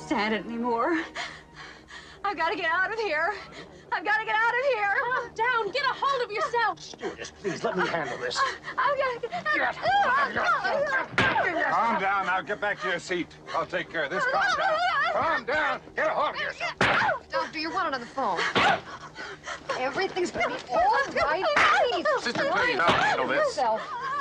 stand it anymore. I've got to get out of here. I've got to get out of here. Calm down. Get a hold of yourself. Stewardess, please let me handle this. I've got to get out. Calm down. Now get back to your seat. I'll take care of this. Calm down. Calm down. Get a hold of yourself. Doctor, you're wanted on the phone. Everything's going to be all right. Please. Sister, please, I'll handle this. Yourself.